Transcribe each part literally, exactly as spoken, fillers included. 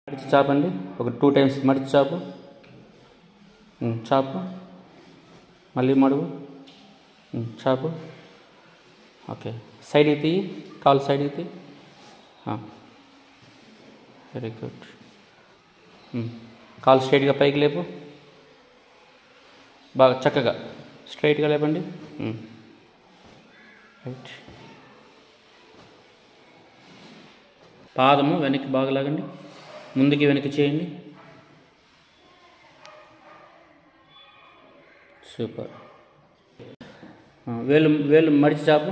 మడిచి చాపండి. ఒక two times మడిచి చాపు. చాపు. మళ్ళీ మడుగు. చాపు. ఓకే. సైడ్కి తీయి. కాలు సైడ్కి తీయి. Very good. కాలు స్ట్రైట్గా పైకి లేపు. బాగా చక్కగా స్ట్రైట్గా లేపండి. రైట్. పాదము వెనక్కి బాగా లాగండి. ముందుకి వెనక్కి చేయండి. సూపర్. వేలు వేలు మడిచి చాపు.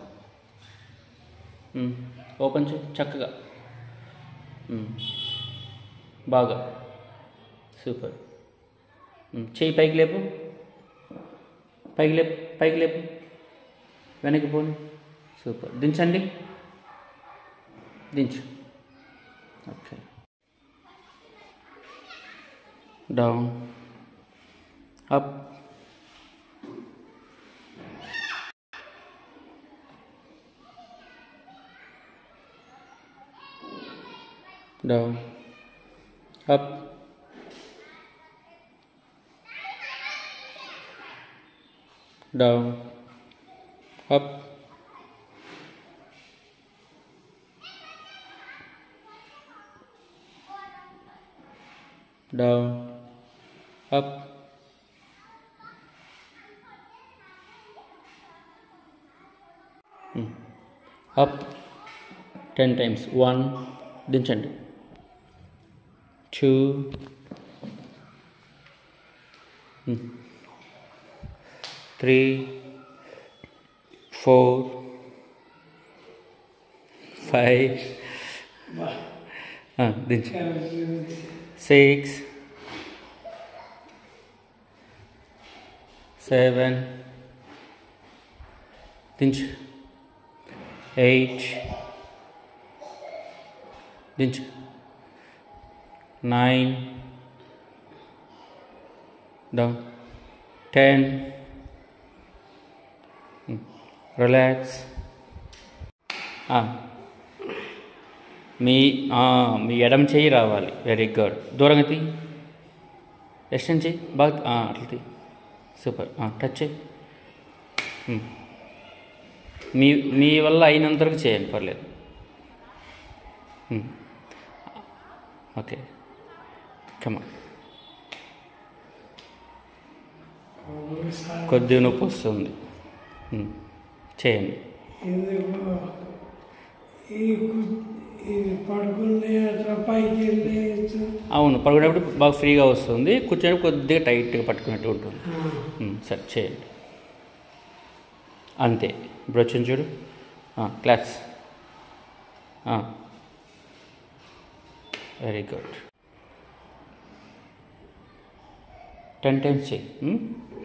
ఓపెన్ చేయి చక్కగా. బాగా సూపర్. చేయి పైకి లేపు. పైకి లేపు. పైకి లేపు. వెనక్కి పోని. సూపర్. దించండి. దించు. Okay. Down. Up. Down. Up. Down. Up. Down. Up. Up. Ten times. One. దించండి. టూ. త్రీ. ఫోర్. ఫైవ్. దించు. సిక్స్. సెవెన్. దించు. ఎయిట్. దించు. నైన్. డౌన్. టెన్. రిలాక్స్. మీ మీ ఎడమ చెయ్యి రావాలి. Very good. దూరంగా తీ. ఎక్స్టెండ్ చెయ్యి బాగా. అట్లా తీ. సూపర్. టచ్ చేయి. మీ మీ వల్ల అయినంతవరకు చేయండి, పర్లేదు. ఓకే. కమా. కొద్దిగా నొప్పి వస్తుంది. చేయండి. అవును, పడుకునేప్పుడు బాగా ఫ్రీగా వస్తుంది. కూర్చునేప్పుడు కొద్దిగా టైట్గా పట్టుకున్నట్టు ఉంటుంది. సరే చేయండి. అంతే. ఇప్పుడు వచ్చింది చూడు. Class. Very good. Ten times చేయి.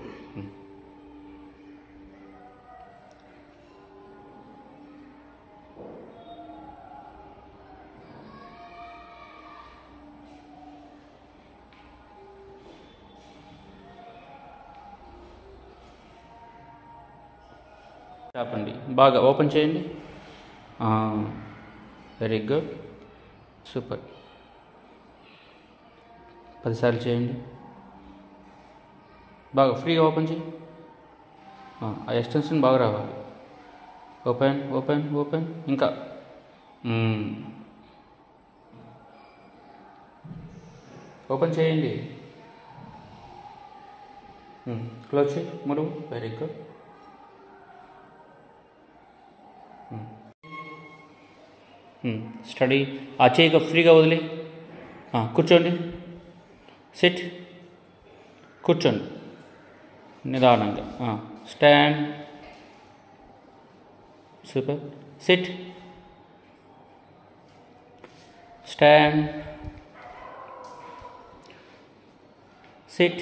చాపండి. బాగా ఓపెన్ చేయండి. Very good. సూపర్. పదిసార్లు చేయండి. బాగా ఫ్రీగా ఓపెన్ చేయి. ఆ ఎక్స్టెన్షన్ బాగా రావాలి. Open open open. ఇంకా ఓపెన్ చేయండి. క్లోజ్ చేయి. మరువు. Very good. స్టడీ. ఆ చేయిగా ఫ్రీగా వదిలే. కూర్చోండి. సిట్. కూర్చోండి నిదానంగా. Stand. Super. Sit. Stand. Sit.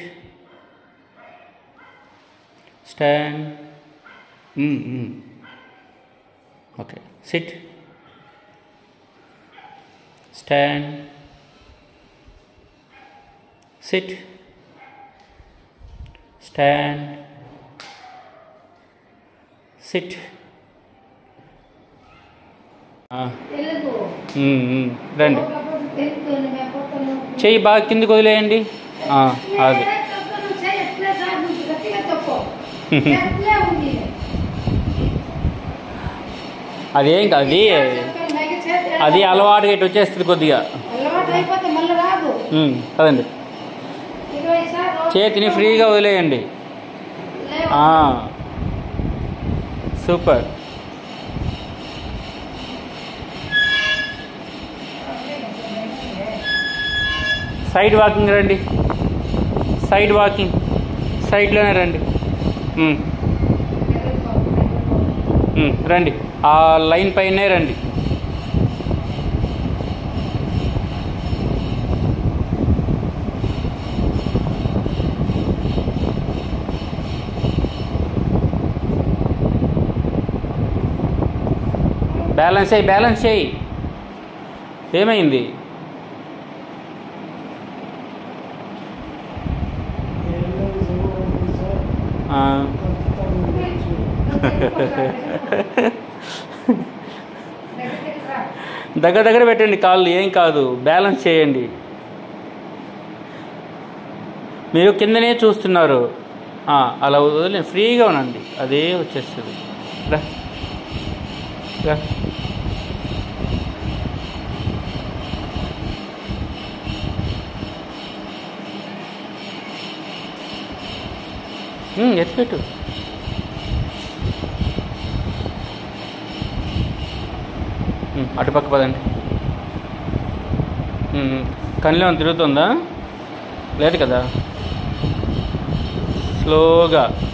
Stand. Okay. Sit. Stand. Sit. Stand. Sit. రండి. చెయ్యి బాగా కిందికి వదిలేయండి. అది అదేం కాదు, అది అది అలవాటుగా ఇటు వచ్చేస్తుంది కొద్దిగా. కదండి, చేతిని ఫ్రీగా వదిలేయండి. సూపర్. సైడ్ వాకింగ్ రండి, సైడ్ వాకింగ్, సైడ్లోనే రండి. రండి, ఆ లైన్ పైనే రండి. బ్యాలెన్స్ చేయి, బ్యాలెన్స్ చేయి. ఏమైంది? దగ్గర దగ్గర పెట్టండి కాళ్ళు, ఏం కాదు, బ్యాలెన్స్ చేయండి. మీరు కిందనే చూస్తున్నారు, అలా వదిలే ఫ్రీగా ఉండండి, అదే వచ్చేస్తుంది. రా రా, ఎత్తిపెట్టు. అటుపక్క పదండి. కళ్ళు ఏమైనా తిరుగుతుందా? లేదు కదా. స్లోగా